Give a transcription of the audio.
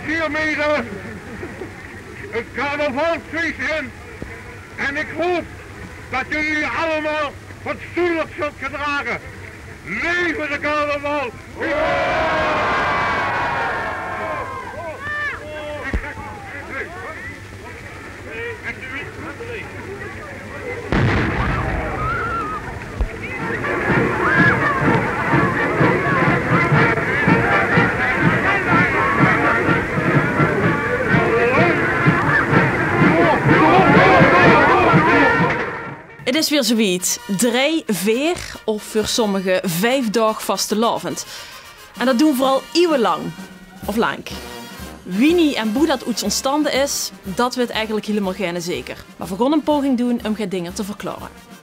hiermee het carnavalsfeest in. En ik hoop dat jullie allemaal fatsoenlijk zult gedragen. Leven de carnaval! Het is weer zoiets. 3, 4 of voor sommigen 5 dagen vastelavond. En dat doen vooral eeuwenlang. Of lang. Wie en hoe dat iets ontstanden is, dat weet eigenlijk helemaal geen zeker. Maar we gaan een poging doen om geen dingen te verklaren.